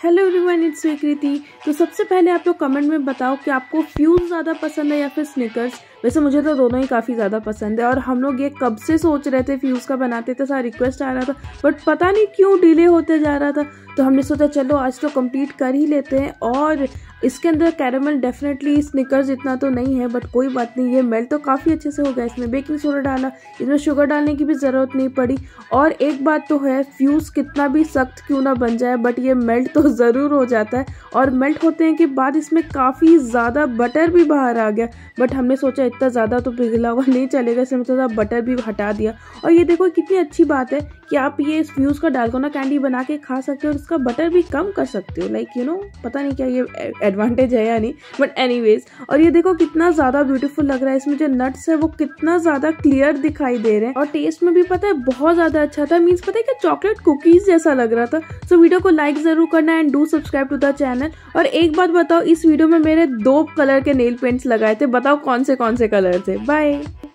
Hello everyone, it's कृति। तो सबसे पहले आप लोग कमेंट में बताओ कि आपको फ्यूज ज़्यादा पसंद है या फिर स्निकर्स। वैसे मुझे तो दोनों ही काफ़ी ज़्यादा पसंद है और हम लोग ये कब से सोच रहे थे फ्यूज का बनाते थे, सारा रिक्वेस्ट आ रहा था बट पता नहीं क्यों डिले होते जा रहा था। तो हमने सोचा चलो आज तो कंप्लीट कर ही लेते हैं। और इसके अंदर कैरेमल डेफिनेटली स्निकर्स इतना तो नहीं है बट कोई बात नहीं, ये मेल्ट तो काफ़ी अच्छे से हो गया। इसमें बेकिंग सोडा डाला, इसमें शुगर डालने की भी ज़रूरत नहीं पड़ी। और एक बात तो है, फ्यूज़ कितना भी सख्त क्यों ना बन जाए बट ये मेल्ट तो ज़रूर हो जाता है। और मेल्ट होते हैं के बाद इसमें काफ़ी ज़्यादा बटर भी बाहर आ गया बट हमने सोचा इतना ज़्यादा तो पिघला हुआ नहीं चलेगा, इसमें थोड़ा बटर भी हटा दिया। और ये देखो कितनी अच्छी बात है कि आप ये इस फ्यूज़ का डालगोना कैंडी बना के खा सकते हो और इसका बटर भी कम कर सकते हो। लाइक यू नो, पता नहीं क्या ये एडवांटेज है या नहीं बट एनीवेज। और ये देखो कितना ज़्यादा ब्यूटीफुल लग रहा है, इसमें जो नट्स है वो कितना ज़्यादा क्लियर दिखाई दे रहे हैं और टेस्ट में भी पता है बहुत ज़्यादा अच्छा था। मीन्स पता है क्या, चॉकलेट कुकीज़ जैसा लग रहा था। सो वीडियो को लाइक ज़रूर करना and do subscribe to the channel. और एक बात बताओ, इस वीडियो में मेरे 2 कलर के नेल पेंट्स लगाए थे, बताओ कौन से कलर थे। बाय।